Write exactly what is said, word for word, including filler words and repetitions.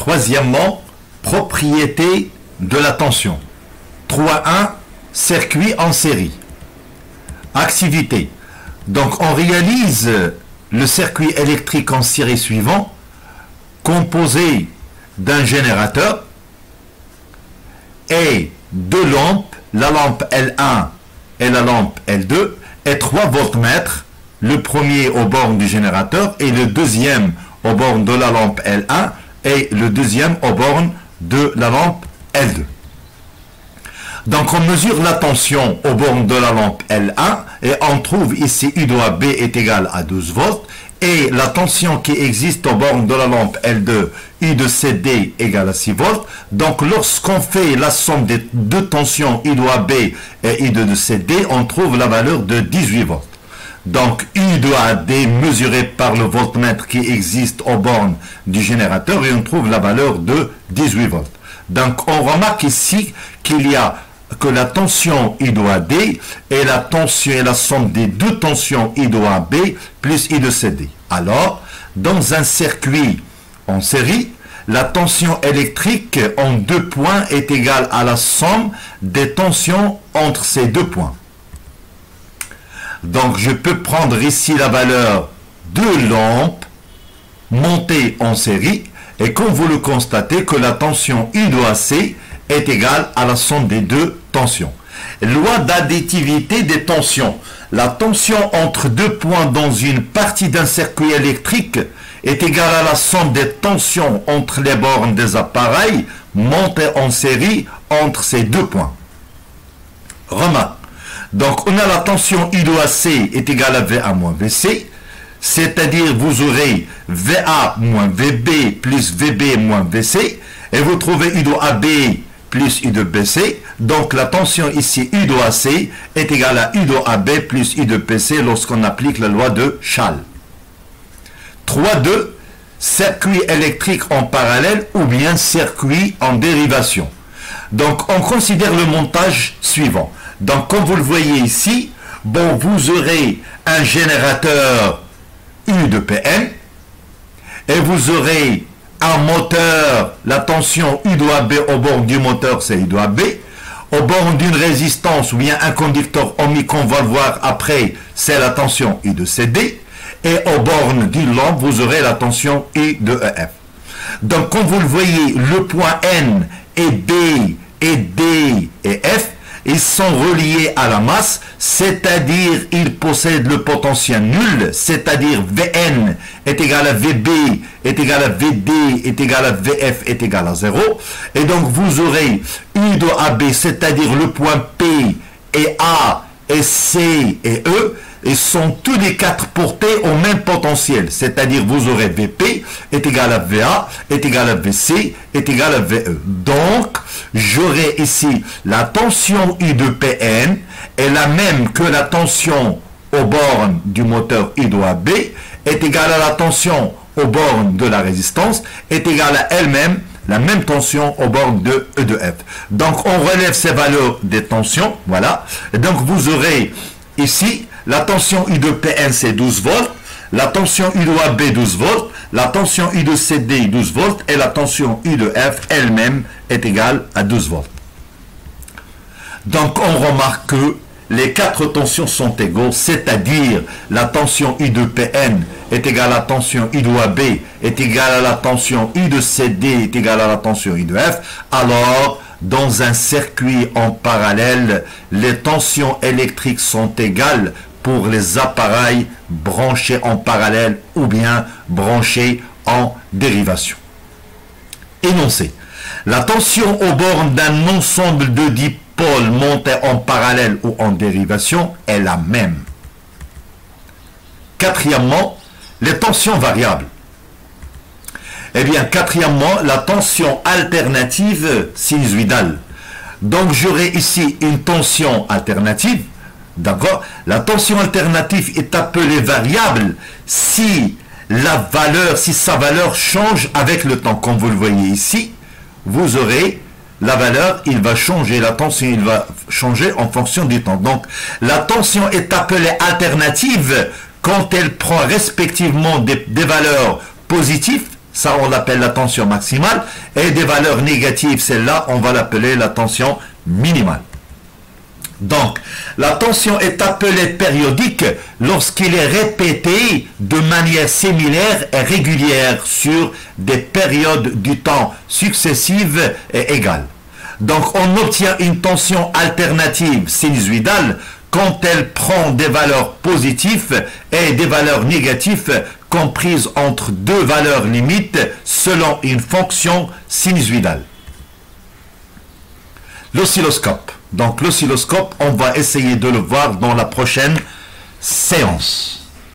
Troisièmement, propriété de la tension. trois point un, circuit en série. Activité. Donc on réalise le circuit électrique en série suivant, composé d'un générateur et deux lampes, la lampe L un et la lampe L deux, et trois voltmètres, le premier aux bornes du générateur et le deuxième aux bornes de la lampe L un et le deuxième aux bornes de la lampe L deux. Donc on mesure la tension aux bornes de la lampe L un et on trouve ici U de A B est égal à douze volts et la tension qui existe aux bornes de la lampe L deux, U de C D égale à six volts. Donc lorsqu'on fait la somme des deux tensions U de A B et U de C D, on trouve la valeur de dix-huit volts. Donc U de A D mesuré par le voltmètre qui existe aux bornes du générateur et on trouve la valeur de dix-huit volts. Donc on remarque ici qu'il y a que la tension I de A D est la tension et la somme des deux tensions I de A B plus I de C D. Alors, dans un circuit en série, la tension électrique en deux points est égale à la somme des tensions entre ces deux points. Donc, je peux prendre ici la valeur de lampes montées en série et comme vous le constatez que la tension I de A C est égale à la somme des deux tensions. Loi d'additivité des tensions. La tension entre deux points dans une partie d'un circuit électrique est égale à la somme des tensions entre les bornes des appareils montées en série entre ces deux points. Remarque. Donc on a la tension I de A C est égale à V A moins V C, c'est-à-dire vous aurez V A moins V B plus V B moins V C, et vous trouvez U de A B plus U de B C, donc la tension ici U de A C est égale à U de A B plus U de B C lorsqu'on applique la loi de Schall. trois point deux, circuit électrique en parallèle ou bien circuit en dérivation. Donc on considère le montage suivant. Donc comme vous le voyez ici, bon, vous aurez un générateur U de P N et vous aurez un moteur, la tension U de A B au bord du moteur c'est U de A B, au bord d'une résistance ou bien un conducteur ohmique, on va le voir après, c'est la tension U de C D, et au bord d'une lampe vous aurez la tension U de E F. Donc comme vous le voyez, le point N et B et D et F, ils sont reliés à la masse, c'est-à-dire ils possèdent le potentiel nul, c'est-à-dire V N est égal à V B, est égal à V D, est égal à V F, est égal à zéro. Et donc vous aurez U de A B, c'est-à-dire le point P et A et C et E, et sont tous les quatre portés au même potentiel, c'est-à-dire vous aurez V P est égal à V A, est égal à V C, est égal à V E. Donc, j'aurai ici la tension U de P N est la même que la tension aux bornes du moteur U de A B, est égale à la tension aux bornes de la résistance, est égale à elle-même la même tension aux bornes de E de F. Donc, on relève ces valeurs des tensions, voilà. Et donc, vous aurez ici la tension U de P N c'est douze volts, la tension U de A B douze volts, la tension U de C D douze volts et la tension U de F elle-même est égale à douze volts. Donc on remarque que les quatre tensions sont égaux, c'est-à-dire la tension U de P N est égale à la tension U de A B est égale à la tension U de C D est égale à la tension U de F. Alors dans un circuit en parallèle, les tensions électriques sont égales pour les appareils branchés en parallèle ou bien branchés en dérivation. Énoncé. La tension aux bornes d'un ensemble de dipôles montés en parallèle ou en dérivation est la même. Quatrièmement, les tensions variables. Eh bien, quatrièmement, la tension alternative sinusoïdale. Donc, j'aurai ici une tension alternative. D'accord? La tension alternative est appelée variable si la valeur, si sa valeur change avec le temps. Comme vous le voyez ici, vous aurez la valeur, il va changer, la tension, il va changer en fonction du temps. Donc, la tension est appelée alternative quand elle prend respectivement des, des valeurs positives, ça on l'appelle la tension maximale, et des valeurs négatives, celle-là, on va l'appeler la tension minimale. Donc, la tension est appelée périodique lorsqu'il est répété de manière similaire et régulière sur des périodes du temps successives et égales. Donc, on obtient une tension alternative sinusoïdale quand elle prend des valeurs positives et des valeurs négatives comprises entre deux valeurs limites selon une fonction sinusoïdale. L'oscilloscope. Donc l'oscilloscope, on va essayer de le voir dans la prochaine séance.